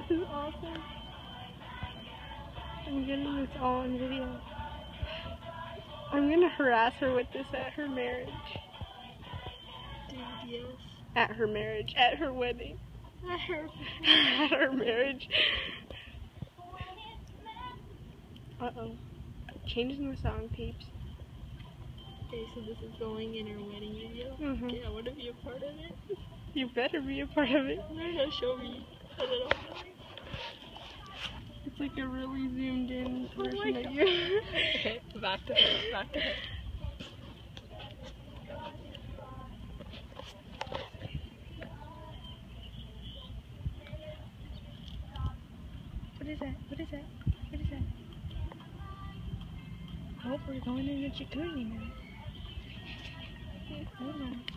This is awesome. I'm getting this all on video. I'm gonna harass her with this at her marriage. Dude, yes. At her marriage. At her wedding. At her At her marriage. Uh-oh. Changing the song, peeps. Okay, so this is going in her wedding video? Mm-hmm. Okay, I want to be a part of it. You better be a part of it. No, show me. I don't know. It's like a really zoomed in version my of God. you. Okay, back to her, back to her. What is that? What is that? What is that? Oh, we're going in the jacuzzi now. Hold on.